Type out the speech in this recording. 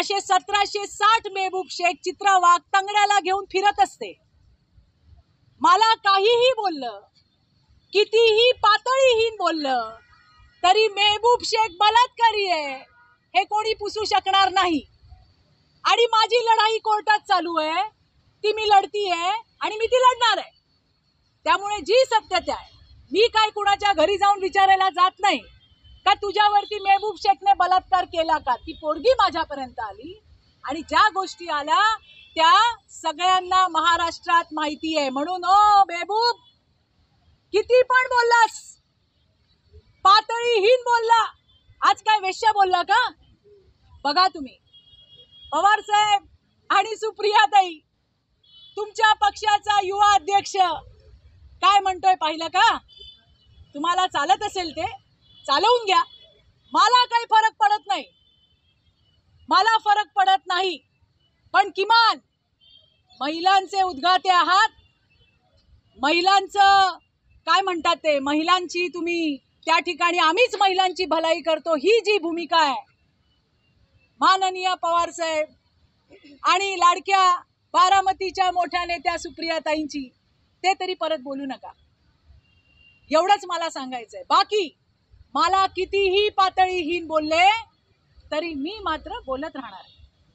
असे 1760 मेहबूब शेख चित्रा वाघ तंगड्याला घेऊन फिरत असते. मला काहीही बोललं, कितीही पातळीहीन बोललं तरी मेहबूब शेख बलात्कारी आहे हे कोणी पुसू शकणार नाही. आणि माझी लढाई कोर्टात चालू आहे, ती मी लढतीये आणि मी ती लढणार आहे. त्यामुळे जी सत्यता आहे, मी काय कुणाच्या घरी जाऊन विचारायला जात नाही का तुझ्यावरती मेहबूब शेखने बलात्कार केला का. ती पोरगी माझ्यापर्यंत आली आणि ज्या गोष्टी आल्या त्या सगळ्यांना महाराष्ट्रात माहिती आहे. म्हणून ओ मेहबूब, किती पण बोललास, पातळीहीन बोलला, आज काय वेश्या बोलला का. बघा तुम्ही पवार साहेब आणि सुप्रियाताई, तुमच्या पक्षाचा युवा अध्यक्ष काय म्हणतोय पाहिलं का. तुम्हाला चालत असेल ते चालवून घ्या, मला काही फरक पडत नाही, मला फरक पडत नाही. पण किमान महिलांचे उद्गाते आहात, महिलांचं काय म्हणतात ते, महिलांची तुम्ही त्या ठिकाणी आम्हीच महिलांची भलाई करतो ही जी भूमिका आहे माननीय पवार साहेब आणि लाडक्या बारामतीच्या मोठ्या नेत्या सुप्रियाताईंची, ते तरी परत बोलू नका. एवढंच मला सांगायचंय. बाकी मला कितीही पातळीहीन बोलले तरी मी मात्र बोलत राहणार.